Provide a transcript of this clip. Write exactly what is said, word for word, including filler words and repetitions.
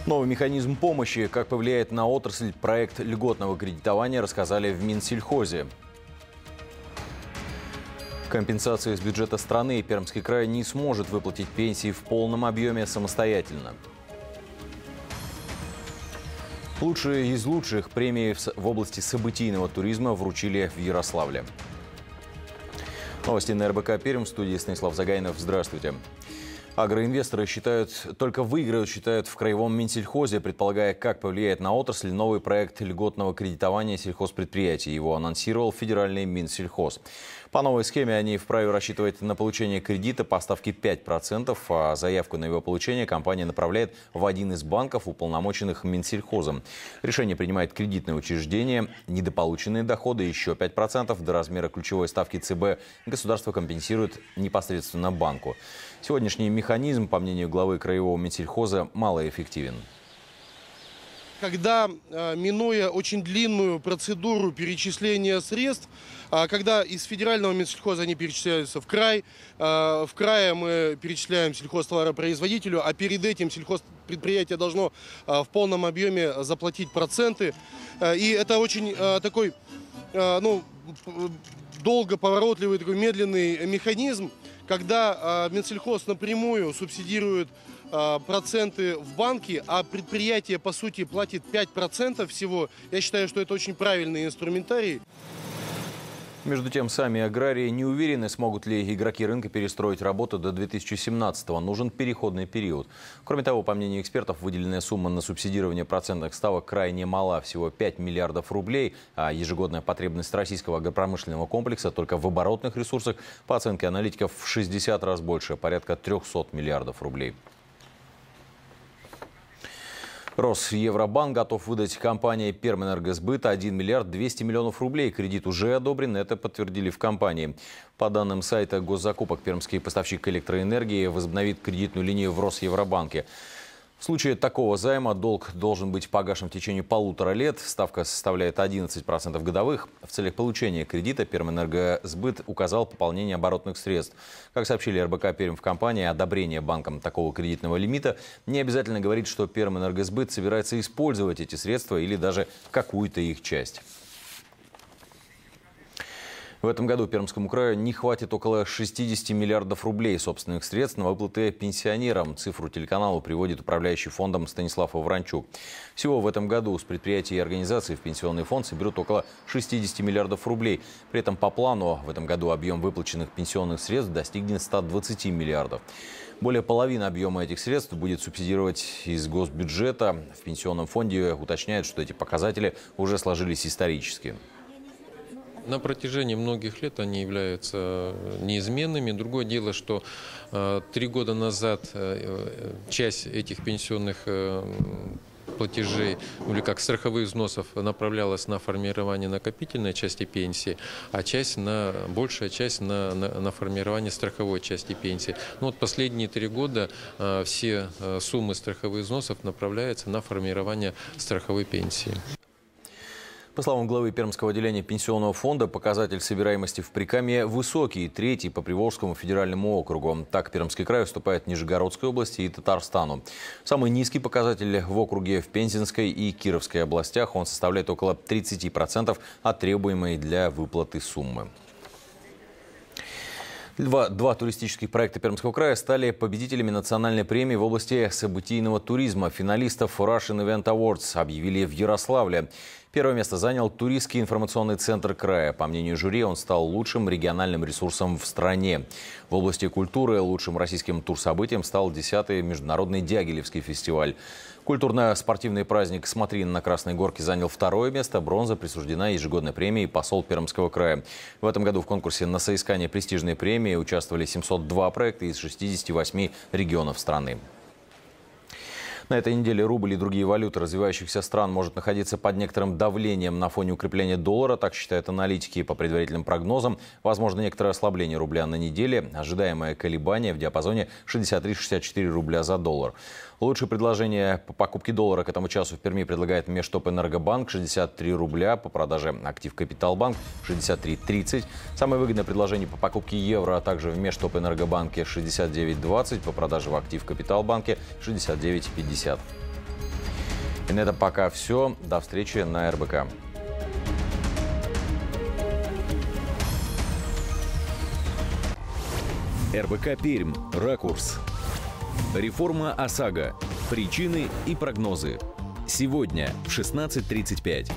Новый механизм помощи, как повлияет на отрасль проект льготного кредитования, рассказали в Минсельхозе. Компенсации из бюджета страны Пермский край не сможет выплатить пенсии в полном объеме самостоятельно. Лучшие из лучших премии в области событийного туризма вручили в Ярославле. Новости на эр бэ ка Пермь, в студии Станислав Загайнов. Здравствуйте. Агроинвесторы считают, только выиграют, считают в краевом Минсельхозе, предполагая, как повлияет на отрасль новый проект льготного кредитования сельхозпредприятий. Его анонсировал федеральный Минсельхоз. По новой схеме они вправе рассчитывать на получение кредита по ставке пять процентов, а заявку на его получение компания направляет в один из банков, уполномоченных Минсельхозом. Решение принимает кредитное учреждение. Недополученные доходы еще пять процентов до размера ключевой ставки цэ бэ государство компенсирует непосредственно банку. Сегодняшний механизм, по мнению главы краевого Минсельхоза, малоэффективен. Когда, минуя очень длинную процедуру перечисления средств, когда из федерального Минсельхоза они перечисляются в край, в крае мы перечисляем сельхозтоваропроизводителю, а перед этим сельхозпредприятие должно в полном объеме заплатить проценты. И это очень такой, ну, долго поворотливый, такой медленный механизм, когда Минсельхоз напрямую субсидирует проценты в банке, а предприятие, по сути, платит пять процентов всего. Я считаю, что это очень правильный инструментарий. Между тем, сами аграрии не уверены, смогут ли игроки рынка перестроить работу до две тысячи семнадцатого. Нужен переходный период. Кроме того, по мнению экспертов, выделенная сумма на субсидирование процентных ставок крайне мала, всего пять миллиардов рублей, а ежегодная потребность российского агропромышленного комплекса только в оборотных ресурсах, по оценке аналитиков, в шестьдесят раз больше, порядка трёхсот миллиардов рублей. Росевробанк готов выдать компании Пермэнергосбыт один миллиард двести миллионов рублей. Кредит уже одобрен, это подтвердили в компании. По данным сайта госзакупок, пермский поставщик электроэнергии возобновит кредитную линию в Росевробанке. В случае такого займа долг должен быть погашен в течение полутора лет. Ставка составляет одиннадцать процентов годовых. В целях получения кредита Пермэнергосбыт указал пополнение оборотных средств. Как сообщили эр бэ ка Пермь в компании, одобрение банком такого кредитного лимита не обязательно говорит, что Пермэнергосбыт собирается использовать эти средства или даже какую-то их часть. В этом году Пермскому краю не хватит около шестидесяти миллиардов рублей собственных средств на выплаты пенсионерам. Цифру телеканалу приводит управляющий фондом Станислав Авранчук. Всего в этом году с предприятий и организаций в пенсионный фонд соберут около шестидесяти миллиардов рублей. При этом по плану в этом году объем выплаченных пенсионных средств достигнет ста двадцати миллиардов. Более половины объема этих средств будет субсидировать из госбюджета. В пенсионном фонде уточняют, что эти показатели уже сложились исторически. На протяжении многих лет они являются неизменными. Другое дело, что э, три года назад э, часть этих пенсионных э, платежей, или как страховых взносов, направлялась на формирование накопительной части пенсии, а часть на, большая часть на, на, на формирование страховой части пенсии. Ну, вот последние три года э, все э, суммы страховых взносов направляются на формирование страховой пенсии. По словам главы Пермского отделения пенсионного фонда, показатель собираемости в Прикамье высокий, третий по Приволжскому федеральному округу. Так Пермский край уступает Нижегородской области и Татарстану. Самый низкий показатель в округе в Пензенской и Кировской областях. Он составляет около тридцати процентов от требуемой для выплаты суммы. Два, два туристических проекта Пермского края стали победителями национальной премии в области событийного туризма. Финалистов Russian Event Awards объявили в Ярославле. Первое место занял туристский информационный центр края. По мнению жюри, он стал лучшим региональным ресурсом в стране. В области культуры лучшим российским турсобытием стал десятый международный Дягилевский фестиваль. Культурно-спортивный праздник «Смотрин» на Красной Горке занял второе место. Бронза присуждена ежегодной премией «Посол Пермского края». В этом году в конкурсе на соискание престижной премии участвовали семьсот два проекта из шестидесяти восьми регионов страны. На этой неделе рубль и другие валюты развивающихся стран может находиться под некоторым давлением на фоне укрепления доллара, так считают аналитики. По предварительным прогнозам, возможно некоторое ослабление рубля на неделе, ожидаемое колебание в диапазоне шестьдесят три — шестьдесят четыре рубля за доллар. Лучшее предложение по покупке доллара к этому часу в Перми предлагает Межтопэнергобанк — шестьдесят три рубля, по продаже Актив Капиталбанк — шестьдесят три тридцать. Самое выгодное предложение по покупке евро, а также в Межтопэнергобанке — шестьдесят девять двадцать, по продаже в Актив Капиталбанке — шестьдесят девять пятьдесят. И на этом пока все. До встречи на эр бэ ка. эр бэ ка Пермь. Ракурс. Реформа ОСАГО. Причины и прогнозы. Сегодня в шестнадцать тридцать пять.